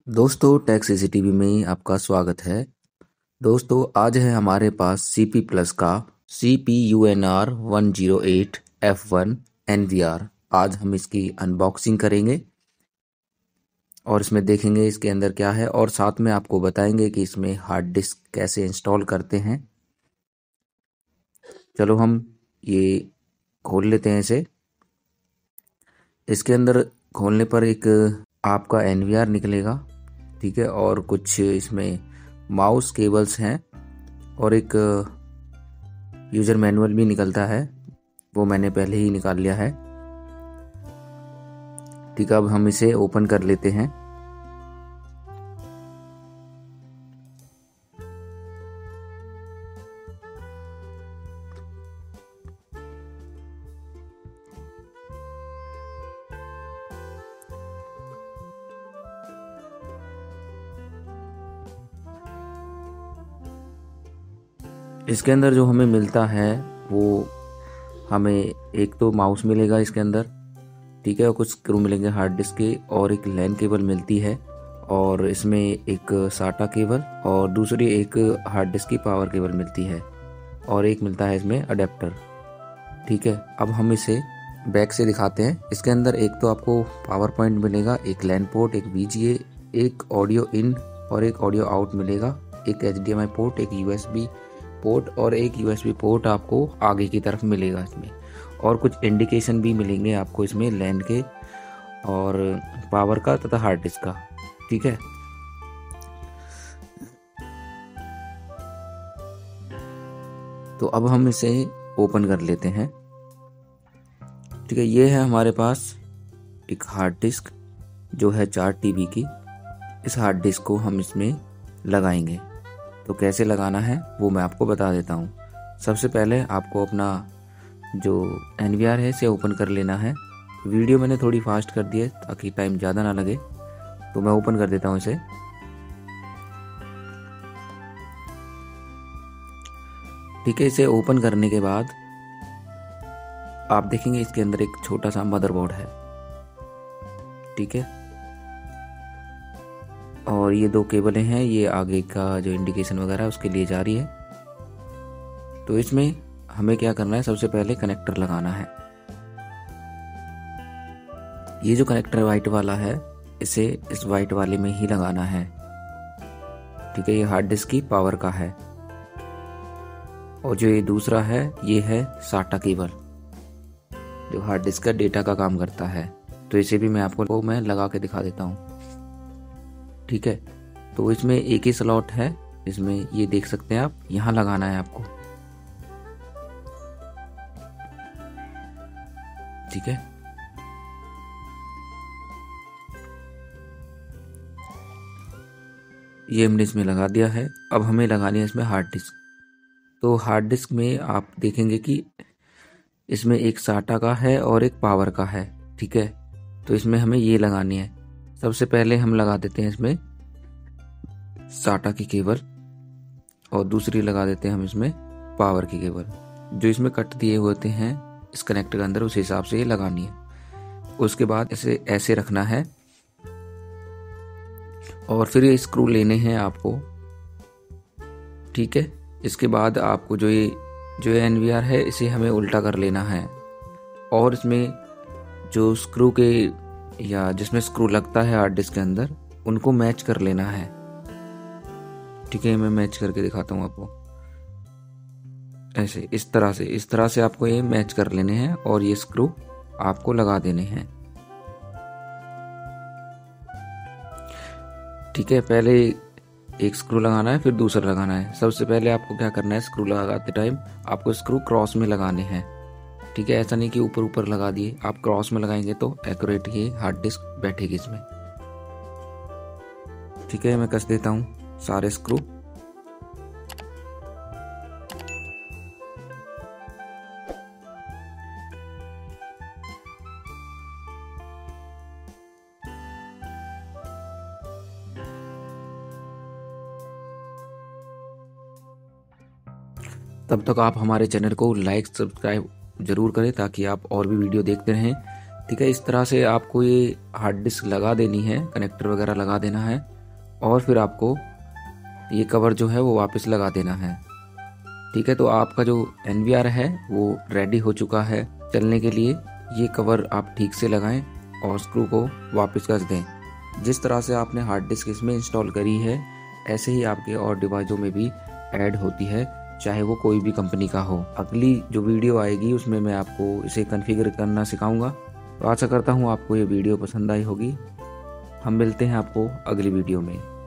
दोस्तों take CCTV में आपका स्वागत है। दोस्तों आज है हमारे पास CP प्लस का CPUNR 108F1 NVR। आज हम इसकी अनबॉक्सिंग करेंगे और इसमें देखेंगे इसके अंदर क्या है और साथ में आपको बताएंगे कि इसमें हार्ड डिस्क कैसे इंस्टॉल करते हैं। चलो हम ये खोल लेते हैं इसे। इसके अंदर खोलने पर एक आपका NVR निकलेगा, ठीक है, और कुछ इसमें माउस केबल्स हैं और एक यूज़र मैनुअल भी निकलता है, वो मैंने पहले ही निकाल लिया है। ठीक है, अब हम इसे ओपन कर लेते हैं। इसके अंदर जो हमें मिलता है वो हमें एक तो माउस मिलेगा इसके अंदर, ठीक है, और कुछ स्क्रू मिलेंगे हार्ड डिस्क के और एक लैन केबल मिलती है और इसमें एक साटा केबल और दूसरी एक हार्ड डिस्क की पावर केबल मिलती है और एक मिलता है इसमें अडेप्टर। ठीक है, अब हम इसे बैक से दिखाते हैं। इसके अंदर एक तो आपको पावर पॉइंट मिलेगा, एक लैन पोर्ट, एक VGA, एक ऑडियो इन और एक ऑडियो आउट मिलेगा, एक HDMI पोर्ट, एक USB पोर्ट और एक USB पोर्ट आपको आगे की तरफ मिलेगा इसमें, और कुछ इंडिकेशन भी मिलेंगे आपको इसमें लैन के और पावर का तथा हार्ड डिस्क का। ठीक है, तो अब हम इसे ओपन कर लेते हैं। ठीक है, ये है हमारे पास एक हार्ड डिस्क जो है 4 TB की। इस हार्ड डिस्क को हम इसमें लगाएंगे, तो कैसे लगाना है वो मैं आपको बता देता हूँ। सबसे पहले आपको अपना जो NVR है इसे ओपन कर लेना है। वीडियो मैंने थोड़ी फास्ट कर दी है ताकि टाइम ज़्यादा ना लगे, तो मैं ओपन कर देता हूँ इसे। ठीक है, इसे ओपन करने के बाद आप देखेंगे इसके अंदर एक छोटा सा मदरबोर्ड है। ठीक है, और ये 2 केबलें हैं, ये आगे का जो इंडिकेशन वगैरह है उसके लिए जा रही है। तो इसमें हमें क्या करना है, सबसे पहले कनेक्टर लगाना है। ये जो कनेक्टर वाइट वाला है इसे इस वाइट वाले में ही लगाना है। ठीक है, ये हार्ड डिस्क की पावर का है और जो ये दूसरा है ये है साटा केबल जो हार्ड डिस्क का डेटा का काम करता है। तो इसे भी मैं आपको लगा के दिखा देता हूँ। ठीक है, तो इसमें एक ही स्लॉट है, इसमें ये देख सकते हैं आप, यहाँ लगाना है आपको। ठीक है, ये हमने इसमें लगा दिया है। अब हमें लगानी है इसमें हार्ड डिस्क। तो हार्ड डिस्क में आप देखेंगे कि इसमें एक साटा का है और एक पावर का है। ठीक है, तो इसमें हमें ये लगानी है। सबसे पहले हम लगा देते हैं इसमें साटा की केबल और दूसरी लगा देते हैं हम इसमें पावर की केबल। जो इसमें कट दिए होते हैं इस कनेक्टर के अंदर उस हिसाब से ये लगानी है। उसके बाद इसे ऐसे रखना है और फिर ये स्क्रू लेने हैं आपको। ठीक है, इसके बाद आपको जो ये NVR है इसे हमें उल्टा कर लेना है और इसमें जो स्क्रू के या जिसमें स्क्रू लगता है हार्ड डिस्क के अंदर उनको मैच कर लेना है। ठीक है, मैं मैच करके दिखाता हूँ आपको। ऐसे इस तरह से आपको ये मैच कर लेने हैं और ये स्क्रू आपको लगा देने हैं। ठीक है, पहले एक स्क्रू लगाना है फिर दूसरा लगाना है। सबसे पहले आपको क्या करना है, स्क्रू लगाते टाइम आपको स्क्रू क्रॉस में लगाने हैं। ठीक है, ऐसा नहीं कि ऊपर ऊपर लगा दिए, आप क्रॉस में लगाएंगे तो एक्यूरेट ये हार्ड डिस्क बैठेगी इसमें। ठीक है, मैं कस देता हूँ सारे स्क्रू। तब तक आप हमारे चैनल को लाइक सब्सक्राइब जरूर करें ताकि आप और भी वीडियो देखते रहें। ठीक है, इस तरह से आपको ये हार्ड डिस्क लगा देनी है, कनेक्टर वगैरह लगा देना है और फिर आपको ये कवर जो है वो वापस लगा देना है। ठीक है, तो आपका जो NVR है वो रेडी हो चुका है चलने के लिए। ये कवर आप ठीक से लगाएं और स्क्रू को वापस कस दें। जिस तरह से आपने हार्ड डिस्क इसमें इंस्टॉल करी है, ऐसे ही आपके और डिवाइसों में भी ऐड होती है, चाहे वो कोई भी कंपनी का हो। अगली जो वीडियो आएगी उसमें मैं आपको इसे कॉन्फ़िगर करना सिखाऊंगा। तो आशा करता हूँ आपको ये वीडियो पसंद आई होगी। हम मिलते हैं आपको अगली वीडियो में।